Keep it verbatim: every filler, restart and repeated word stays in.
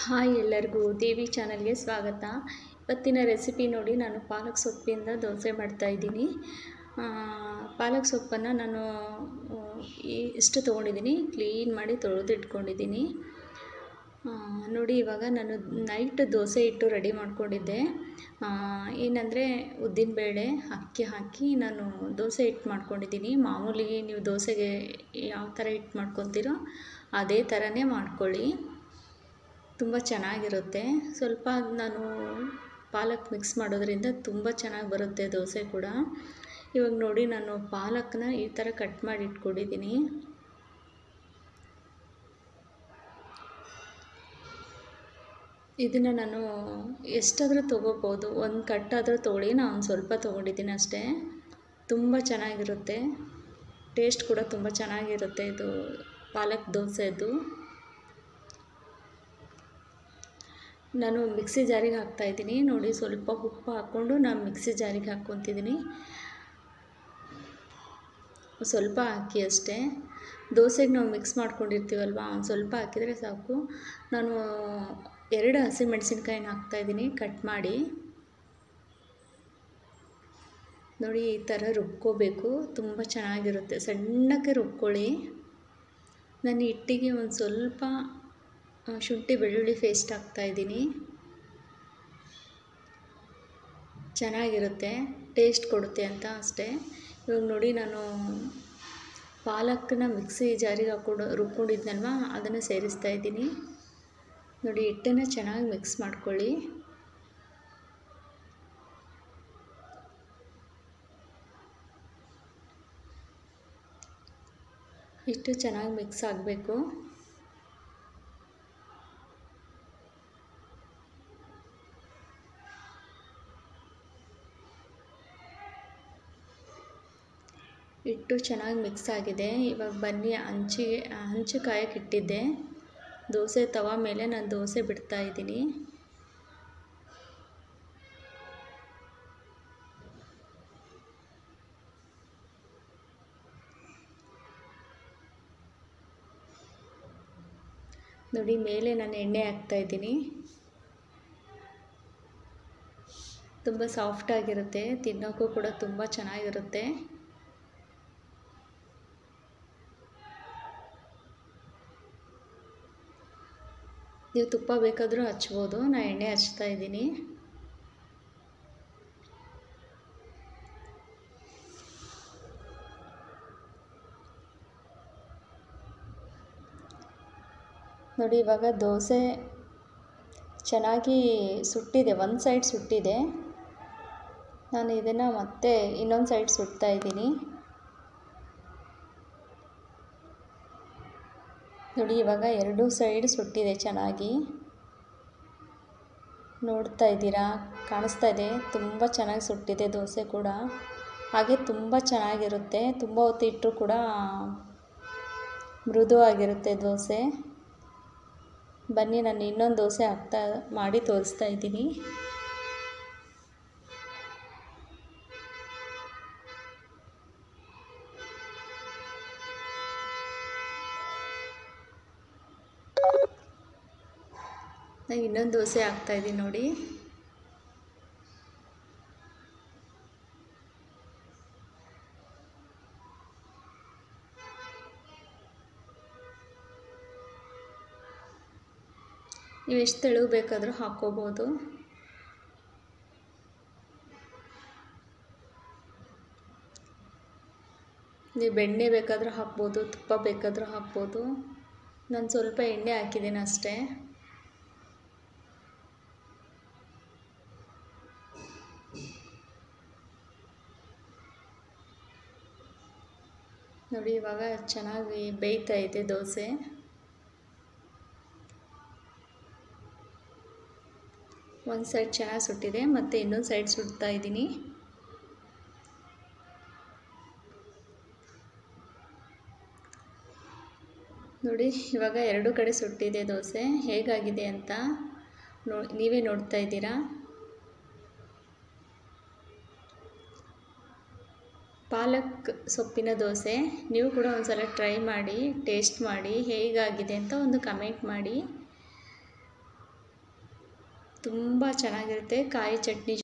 Hi ಎಲ್ಲರಿಗೂ ದೇವಿ ಚಾನಲ್ಗೆ ಸ್ವಾಗತ. ಇವತ್ತಿನ ರೆಸಿಪಿ ನೋಡಿ, ನಾನು ಪಾಲಕ್ ಸೊಪ್ಪಿಂದ ದೋಸೆ ಮಾಡ್ತಾಯಿದ್ದೀನಿ. ಪಾಲಕ್ ಸೊಪ್ಪನ್ನು ನಾನು ಇಷ್ಟು ತೊಗೊಂಡಿದ್ದೀನಿ, ಕ್ಲೀನ್ ಮಾಡಿ ತೊಳೆದು ಇಟ್ಕೊಂಡಿದ್ದೀನಿ ನೋಡಿ. ಇವಾಗ ನಾನು ನೈಟ್ ದೋಸೆ ಹಿಟ್ಟು ರೆಡಿ ಮಾಡ್ಕೊಂಡಿದ್ದೆ. ಏನಂದರೆ ಉದ್ದಿನಬೇಳೆ ಅಕ್ಕಿ ಹಾಕಿ ನಾನು ದೋಸೆ ಹಿಟ್ಟು ಮಾಡ್ಕೊಂಡಿದ್ದೀನಿ. ಮಾಮೂಲಿ ನೀವು ದೋಸೆಗೆ ಯಾವ ಥರ ಹಿಟ್ಟು ಮಾಡ್ಕೊತೀರೋ ಅದೇ ಥರನೇ ಮಾಡ್ಕೊಳ್ಳಿ, ತುಂಬ ಚೆನ್ನಾಗಿರುತ್ತೆ. ಸ್ವಲ್ಪ ನಾನು ಪಾಲಕ್ ಮಿಕ್ಸ್ ಮಾಡೋದ್ರಿಂದ ತುಂಬ ಚೆನ್ನಾಗಿ ಬರುತ್ತೆ ದೋಸೆ ಕೂಡ. ಇವಾಗ ನೋಡಿ, ನಾನು ಪಾಲಕ್ನ ಈ ಥರ ಕಟ್ ಮಾಡಿ ಇಟ್ಕೊಂಡಿದ್ದೀನಿ. ಇದನ್ನು ನಾನು ಎಷ್ಟಾದರೂ ತೊಗೋಬೋದು, ಒಂದು ಕಟ್ಟಾದರೂ ತೊಗೊಳ್ಳಿ. ನಾನು ಸ್ವಲ್ಪ ತೊಗೊಂಡಿದ್ದೀನಿ ಅಷ್ಟೇ. ತುಂಬ ಚೆನ್ನಾಗಿರುತ್ತೆ, ಟೇಸ್ಟ್ ಕೂಡ ತುಂಬ ಚೆನ್ನಾಗಿರುತ್ತೆ ಇದು ಪಾಲಕ್ ದೋಸೆದು. ನಾನು ಮಿಕ್ಸಿ ಜಾರಿಗೆ ಹಾಕ್ತಾಯಿದ್ದೀನಿ ನೋಡಿ. ಸ್ವಲ್ಪ ಉಪ್ಪು ಹಾಕ್ಕೊಂಡು ನಾನು ಮಿಕ್ಸಿ ಜಾರಿಗೆ ಹಾಕ್ಕೊತಿದ್ದೀನಿ. ಸ್ವಲ್ಪ ಹಾಕಿ ಅಷ್ಟೇ. ದೋಸೆಗೆ ನಾವು ಮಿಕ್ಸ್ ಮಾಡ್ಕೊಂಡಿರ್ತೀವಲ್ವ, ಒಂದು ಸ್ವಲ್ಪ ಹಾಕಿದರೆ ಸಾಕು. ನಾನು ಎರಡು ಹಸಿಮೆಣಸಿನ್ಕಾಯಿನ ಹಾಕ್ತಾಯಿದ್ದೀನಿ ಕಟ್ ಮಾಡಿ ನೋಡಿ. ಈ ಥರ ರುಬ್ಕೋಬೇಕು, ತುಂಬ ಚೆನ್ನಾಗಿರುತ್ತೆ. ಸಣ್ಣಕ್ಕೆ ರುಬ್ಕೊಳ್ಳಿ. ನಾನು ಹಿಟ್ಟಿಗೆ ಒಂದು ಸ್ವಲ್ಪ ಶುಂಠಿ ಬೆಳ್ಳುಳ್ಳಿ ಪೇಸ್ಟ್ ಹಾಕ್ತಾಯಿದ್ದೀನಿ. ಚೆನ್ನಾಗಿರುತ್ತೆ, ಟೇಸ್ಟ್ ಕೊಡುತ್ತೆ ಅಂತ ಅಷ್ಟೇ. ಇವಾಗ ನೋಡಿ, ನಾನು ಪಾಲಕ್ನ ಮಿಕ್ಸಿ ಜಾರಿಗೆ ಹಾಕ್ಕೊಂಡು ರುಬ್ಕೊಂಡಿದ್ನಲ್ವ, ಅದನ್ನು ಸೇರಿಸ್ತಾ ಇದ್ದೀನಿ ನೋಡಿ. ಹಿಟ್ಟನ್ನು ಚೆನ್ನಾಗಿ ಮಿಕ್ಸ್ ಮಾಡ್ಕೊಳ್ಳಿ. ಹಿಟ್ಟು ಚೆನ್ನಾಗಿ ಮಿಕ್ಸ್ ಆಗಬೇಕು. ಹಿಟ್ಟು ಚೆನ್ನಾಗಿ ಮಿಕ್ಸ್ ಆಗಿದೆ. ಇವಾಗ ಬನ್ನಿ, ಹಂಚಿಗೆ ಹಂಚು ಕಾಯಕ್ಕೆ ಇಟ್ಟಿದ್ದೆ. ದೋಸೆ ತವ ಮೇಲೆ ನಾನು ದೋಸೆ ಬಿಡ್ತಾ ಇದ್ದೀನಿ. ನೋಡಿ, ಮೇಲೆ ನಾನು ಎಣ್ಣೆ ಹಾಕ್ತಾ ಇದ್ದೀನಿ. ತುಂಬ ಸಾಫ್ಟಾಗಿರುತ್ತೆ, ತಿನ್ನೋಕ್ಕೂ ಕೂಡ ತುಂಬ ಚೆನ್ನಾಗಿರುತ್ತೆ. ನೀವು ತುಪ್ಪ ಬೇಕಾದರೂ ಹಚ್ಬೋದು, ನಾನು ಎಣ್ಣೆ ಹಚ್ತಾ ಇದ್ದೀನಿ. ನೋಡಿ, ಇವಾಗ ದೋಸೆ ಚೆನ್ನಾಗಿ ಸುಟ್ಟಿದೆ, ಒಂದು ಸೈಡ್ ಸುಟ್ಟಿದೆ. ನಾನು ಇದನ್ನು ಮತ್ತೆ ಇನ್ನೊಂದು ಸೈಡ್ ಸುಡ್ತಾ ಇದ್ದೀನಿ ನೋಡಿ. ಇವಾಗ ಎರಡೂ ಸೈಡ್ ಸುಟ್ಟಿದೆ ಚೆನ್ನಾಗಿ, ನೋಡ್ತಾ ಇದ್ದೀರಾ, ಕಾಣಿಸ್ತಾ ಇದೆ. ತುಂಬ ಚೆನ್ನಾಗಿ ಸುಟ್ಟಿದೆ ದೋಸೆ ಕೂಡ. ಹಾಗೆ ತುಂಬ ಚೆನ್ನಾಗಿರುತ್ತೆ, ತುಂಬ ಹೊತ್ತು ಇಟ್ಟರೂ ಕೂಡ ಮೃದುವಾಗಿರುತ್ತೆ ದೋಸೆ. ಬನ್ನಿ, ನಾನು ಇನ್ನೊಂದು ದೋಸೆ ಹಾಕ್ತಾ ಮಾಡಿ ತೋರಿಸ್ತಾ ಇದ್ದೀನಿ. ನಾನು ಇನ್ನೊಂದು ದೋಸೆ ಹಾಕ್ತಾಯಿದ್ದೀನಿ ನೋಡಿ. ನೀವು ಎಷ್ಟು ತೆಳು ಬೇಕಾದರೂ ಹಾಕ್ಕೋಬೋದು. ನೀವು ಬೆಣ್ಣೆ ಬೇಕಾದರೂ ಹಾಕ್ಬೋದು, ತುಪ್ಪ ಬೇಕಾದರೂ ಹಾಕ್ಬೋದು. ನಾನು ಸ್ವಲ್ಪ ಎಣ್ಣೆ ಹಾಕಿದ್ದೀನಿ ಅಷ್ಟೇ. ನೋಡಿ, ಇವಾಗ ಚೆನ್ನಾಗಿ ಬೇಯ್ತಾ ಇದೆ ದೋಸೆ. ಒಂದು ಸೈಡ್ ಚೆನ್ನಾಗಿ ಸುಟ್ಟಿದೆ, ಮತ್ತು ಇನ್ನೊಂದು ಸೈಡ್ ಸುಡ್ತಾ ಇದ್ದೀನಿ. ನೋಡಿ, ಇವಾಗ ಎರಡು ಕಡೆ ಸುಟ್ಟಿದೆ ದೋಸೆ. ಹೇಗಾಗಿದೆ ಅಂತ ನೋ ನೀವೇ ನೋಡ್ತಾ ಇದ್ದೀರಾ. ಪಾಲಕ್ ಸೊಪ್ಪಿನ ದೋಸೆ ನೀವು ಕೂಡ ಒಂದು ಸಲ ಟ್ರೈ ಮಾಡಿ, ಟೇಸ್ಟ್ ಮಾಡಿ, ಹೇಗಾಗಿದೆ ಅಂತ ಒಂದು ಕಮೆಂಟ್ ಮಾಡಿ. ತುಂಬ ಚೆನ್ನಾಗಿರುತ್ತೆ ಕಾಯಿ ಚಟ್ನಿ